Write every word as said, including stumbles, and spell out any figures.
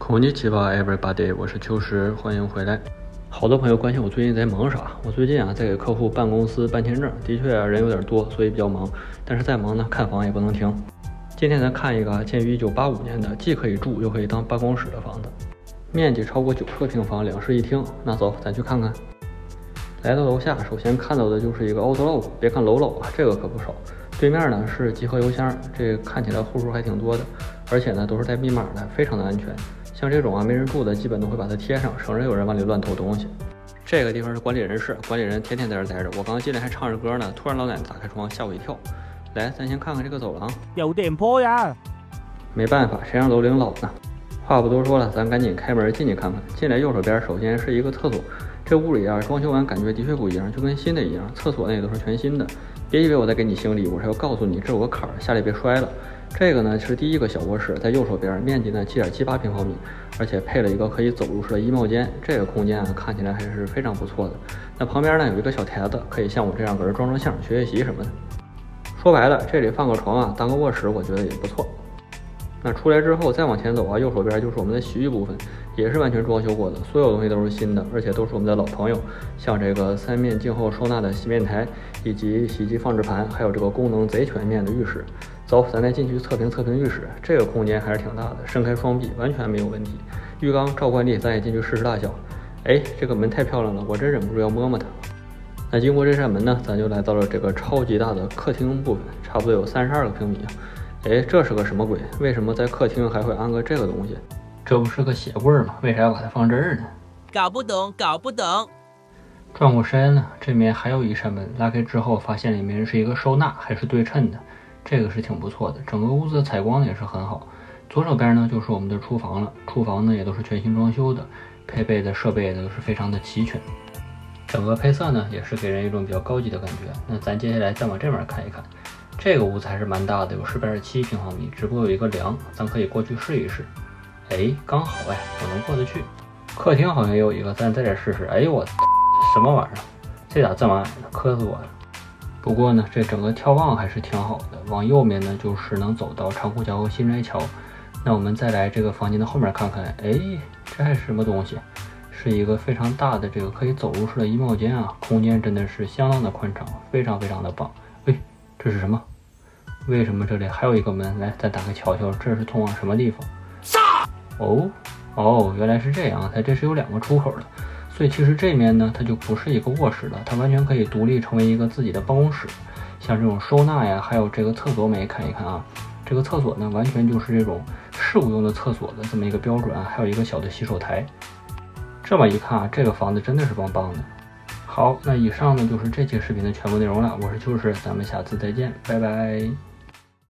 こんにちは everybody， 我是秋实，欢迎回来。好多朋友关心我最近在忙啥？我最近啊在给客户办公司办签证，的确啊人有点多，所以比较忙。但是再忙呢，看房也不能停。今天咱看一个建于一九八五年的，既可以住又可以当办公室的房子，面积超过九十个平方，两室一厅。那走，咱去看看。来到楼下，首先看到的就是一个 Outlook， 别看楼楼啊，这个可不少。对面呢是集合邮箱，这个看起来户数还挺多的，而且呢都是带密码的，非常的安全。像这种啊没人住的，基本都会把它贴上，省着有人往里乱偷东西。这个地方是管理人室，管理人天天在这待着。我刚进来还唱着歌呢，突然老奶奶打开窗，吓我一跳。来，咱先看看这个走廊。 有点坡呀！ 没办法，谁让楼龄老呢？话不多说了，咱赶紧开门进去看看。进来右手边首先是一个厕所，这屋里啊装修完感觉的确不一样，就跟新的一样。厕所呢也都是全新的。别以为我在给你行礼，我是要告诉你这有个坎儿，下来别摔了。这个呢是第一个小卧室，在右手边，面积呢七点七八平方米，而且配了一个可以走入式的衣帽间。这个空间啊看起来还是非常不错的。那旁边呢有一个小台子，可以像我这样搁这装装相、学学习什么的。说白了，这里放个床啊，当个卧室，我觉得也不错。那出来之后再往前走啊，右手边就是我们的洗浴部分，也是完全装修过的，所有东西都是新的，而且都是我们的老朋友，像这个三面静后收纳的洗面台，以及洗衣机放置盘，还有这个功能贼全面的浴室。走，咱再进去测评测评浴室，这个空间还是挺大的，伸开双臂完全没有问题。浴缸照惯例，咱也进去试试大小。哎，这个门太漂亮了，我真忍不住要摸摸它。那经过这扇门呢，咱就来到了这个超级大的客厅部分，差不多有三十二个平米啊。哎，这是个什么鬼？为什么在客厅还会安个这个东西？这不是个鞋柜吗？为啥要把它放这儿呢？ 搞不懂，搞不懂。 转过身呢，这面还有一扇门，拉开之后发现里面是一个收纳，还是对称的，这个是挺不错的。整个屋子的采光也是很好。左手边呢就是我们的厨房了，厨房呢也都是全新装修的，配备的设备都是非常的齐全。整个配色呢也是给人一种比较高级的感觉。那咱接下来再往这边看一看。这个屋子还是蛮大的，有十点七平方米，只不过有一个梁，咱可以过去试一试。哎，刚好哎，我能过得去。客厅好像也有一个，咱在这试试。哎呦我，什么玩意儿？这咋这么矮呢？磕死我了。不过呢，这整个眺望还是挺好的。往右面呢，就是能走到长虹桥和新斋桥。那我们再来这个房间的后面看看。哎，这还是什么东西？是一个非常大的这个可以走入式的衣帽间啊，空间真的是相当的宽敞，非常非常的棒。哎，这是什么？为什么这里还有一个门？来，咱打开瞧瞧，这是通往什么地方？哦哦，原来是这样，它这是有两个出口的，所以其实这面呢，它就不是一个卧室了，它完全可以独立成为一个自己的办公室。像这种收纳呀，还有这个厕所，我们也看一看啊。这个厕所呢，完全就是这种事务用的厕所的这么一个标准啊，还有一个小的洗手台。这么一看啊，这个房子真的是棒棒的。好，那以上呢就是这期视频的全部内容了。我是秋实，咱们下次再见，拜拜。